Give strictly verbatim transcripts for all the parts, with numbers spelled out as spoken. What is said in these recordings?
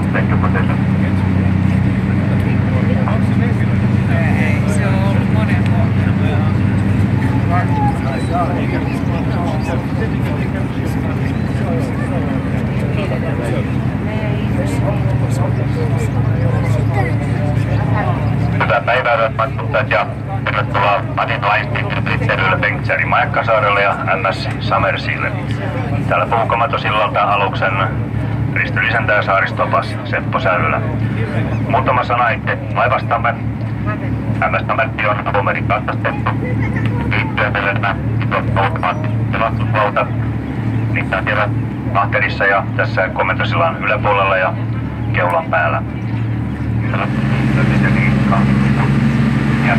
Thank you for this. Ei, se on ollut monen vuoden. Hyvää päivää, hyvät matkustajat, ja tervetuloa Matin Line Ritseilylle Bengtsärin Majakkasaarelle ja M S Summersille. Täällä Puukomatosillalta aluksen ristylisäntä ja saaristopas Seppo Säylylä. Muutama sana itse laivastamme. M S Summersi on avomerin katsastettu liittyen meille nämä pelastusvauta. Niitä on siellä ahterissa ja tässä komentosillan yläpuolella ja keulan päällä. Ja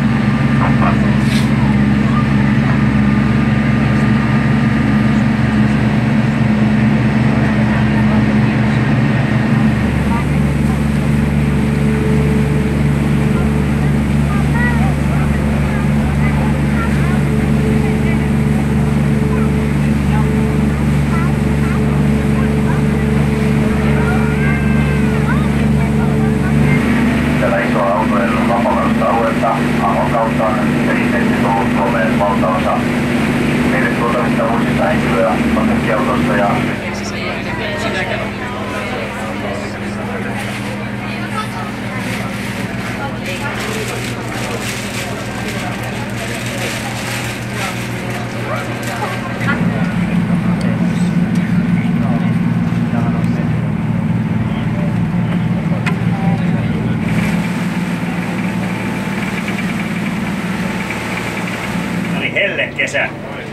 kesä.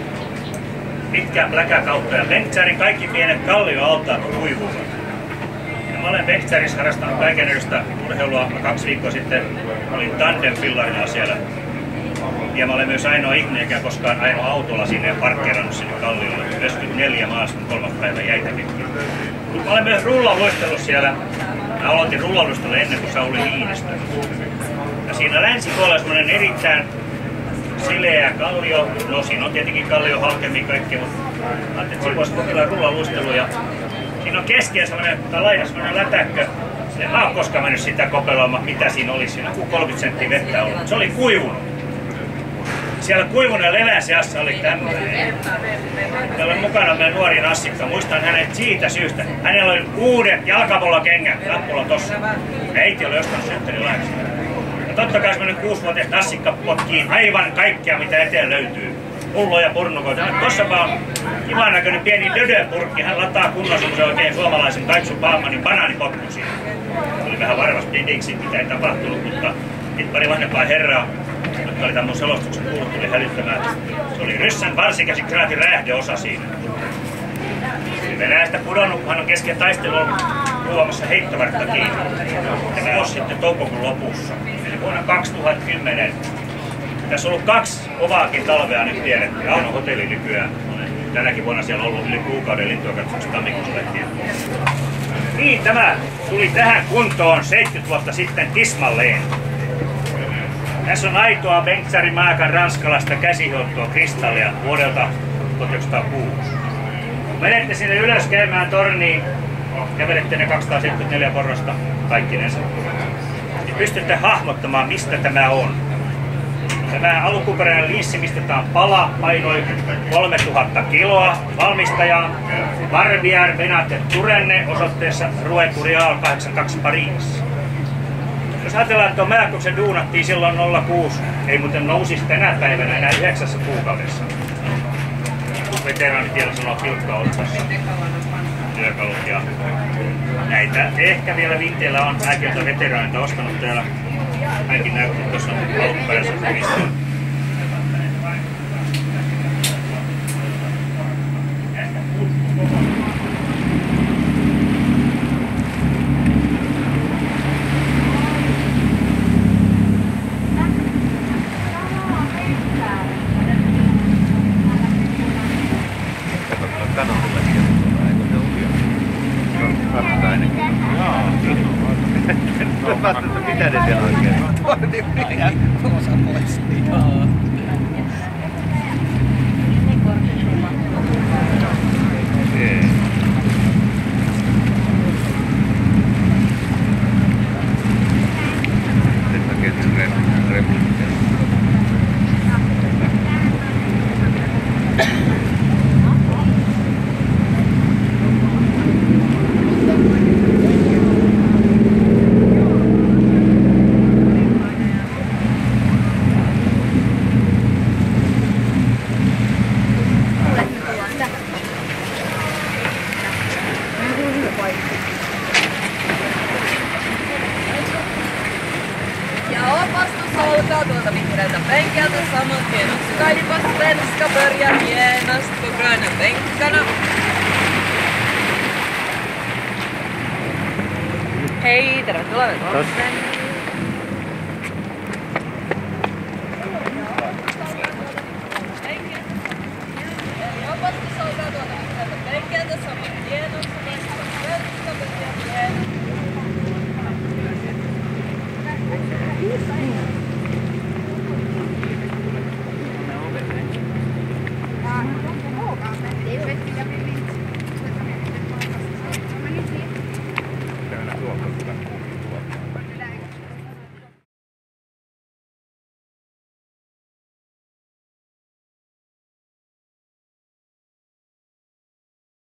Pitkään pläkäkautta ja Bengtsärin kaikki pienet kallioaltaat kuivuvat. Ja mä olen Bengtsärissä harrastanut kaikennäköistä urheilua. Kaksi viikkoa sitten olin tandem-fillarilla siellä. Ja mä olen myös ainoa ihminen, joka koskaan ainoa autolla sinne ja parkkeerannut sinne kalliolle. yhdeksänkymmentäneljä maaliskuun kolmas päivä jäitä pitkin. Mä olen myös rullaluistellut siellä. Mä aloitin rullaluistelun ennen kuin Sauli Niinistö. Ja siinä länsipuolella on semmoinen erittäin sileä kallio. No siinä on tietenkin kallio halkemmin kaikkea, mutta ajattelin, että siinä voisi kokeilla rullaluistelua. Ja siinä on keskellä semmoinen, tai laidassa semmoinen lätäkkö. En mä oon koskaan mennyt sitä kokeilemaan, mitä siinä oli. Siinä on kolmekymmentä senttiä vettä ollut. Se oli kuivunut. Siellä kuivuneen levän seassa oli tämmöinen. Täällä on mukana meidän nuori Nassikka. Muistan hänet siitä syystä. Hänellä oli uudet jalkapallokengät nappulla tossa. Äiti oli ostanut synttärilaiksi. Ja totta kai semmoinen kuusivuotias Nassikka potkii aivan kaikkea, mitä eteen löytyy. Pulloja, purnukoita. Tossa vaan kivan näköinen pieni dödöpurkki. Hän lataa kunnossa semmoisen oikein suomalaisen Kaiksu Baamanin banaanipotku siinä. Oli vähän varmasti didiksi, mitä ei tapahtunut, mutta nyt pari vanhempaa herraa, jotka oli tämän mun selostuksen kuullut, tuli hälyttämään. Se oli ryssän varsikäsikraatin räjähdeosa siinä. Venäjästä pudonnut, kun hän on kesken taistelun luomassa heittovartta kiinni. Tämä vuosi sitten toukokuun lopussa, eli vuonna kaksituhattakymmenen. Tässä on ollut kaksi kovaakin talvea nyt tiedetty. Aunon hotelli nykyään. Tänäkin vuonna siellä on ollut yli kuukauden lintua katsomuksessa tammikuussa lähtien. Niin, tämä tuli tähän kuntoon seitsemänkymmentä vuotta sitten tismalleen. Tässä on aitoa Bengtsärin Maakan ranskalaista käsihiottua kristallia vuodelta tuhatyhdeksänsataakuusi. Menette sinne ylös käymään torniin, kävelette ne kaksisataaseitsemänkymmentäneljä porrasta kaikkinensa. Ja pystytte hahmottamaan, mistä tämä on. Tämä alkuperäinen linssi mistataan pala, painoi kolmetuhatta kiloa. Valmistaja Barbier Benate Turenne osoitteessa Rue Curial kahdeksankymmentäkaksi Pariisissa. Jos ajatellaan, että kun se duunattiin silloin nolla kuusi, ei muuten nousisi tänä päivänä enää yhdeksässä kuukaudessa. Veteraanitiellä sanoo pilkka otsassa. Työkalut ja näitä ehkä vielä viitteellä on. Mäkin olen veteraanita ostanut täällä. Hänkin näytti, että tuossa on alkuperäisen kuviston. Mitä ne siellä oikein? Minä osa pois. Hienosti kaipas svenska börjar genast på gröna bänkarna. Hej, tervetuloa Kolmen.